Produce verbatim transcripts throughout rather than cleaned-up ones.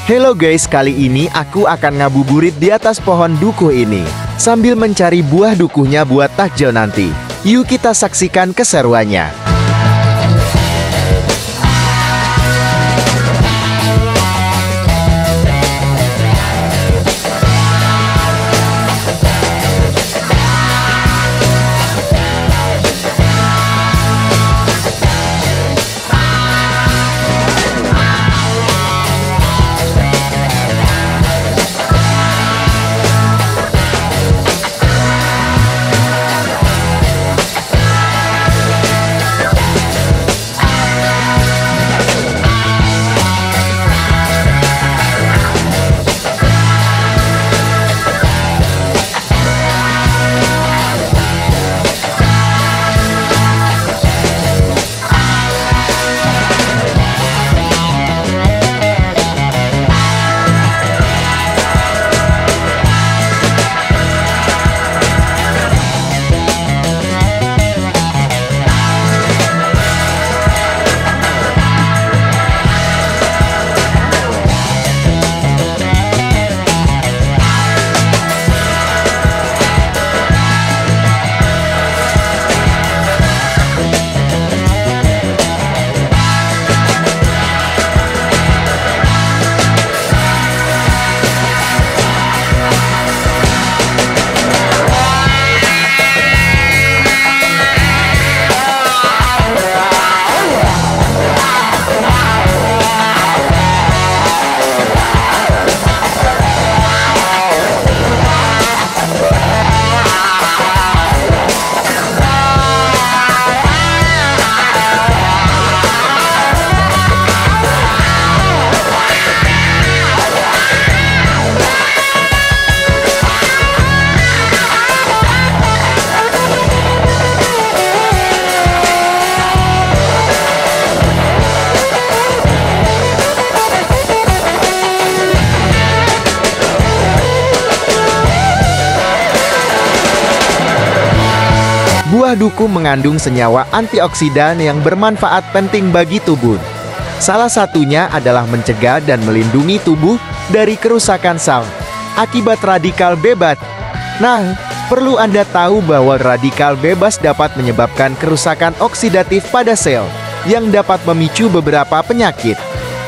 Hello guys, kali ini aku akan ngabuburit di atas pohon dukuh ini sambil mencari buah dukuhnya buat takjil nanti. Yuk kita saksikan keseruannya. Buah duku mengandung senyawa antioksidan yang bermanfaat penting bagi tubuh. Salah satunya adalah mencegah dan melindungi tubuh dari kerusakan sel akibat radikal bebas. Nah, perlu Anda tahu bahwa radikal bebas dapat menyebabkan kerusakan oksidatif pada sel yang dapat memicu beberapa penyakit.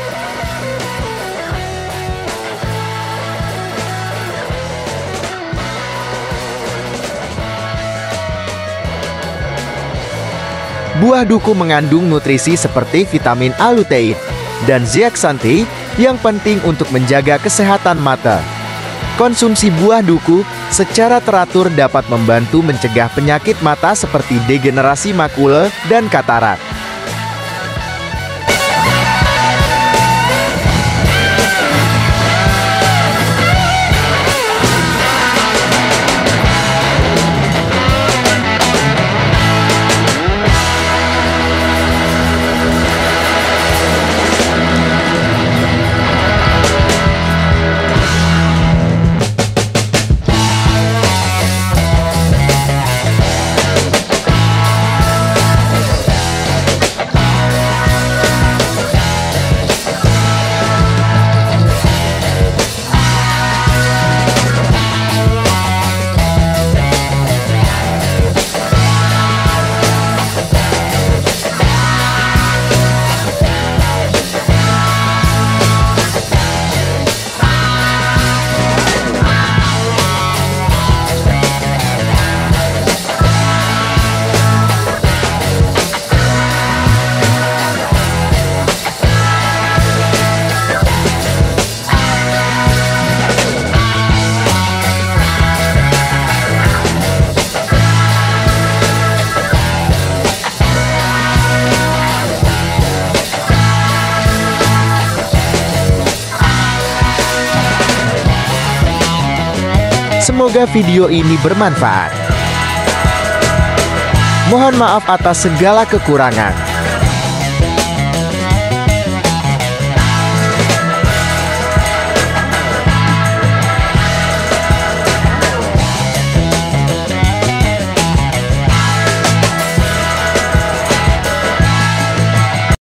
Buah duku mengandung nutrisi seperti vitamin A, lutein, dan zeaxanthin yang penting untuk menjaga kesehatan mata. Konsumsi buah duku secara teratur dapat membantu mencegah penyakit mata seperti degenerasi makula dan katarak. Semoga video ini bermanfaat. Mohon maaf atas segala kekurangan.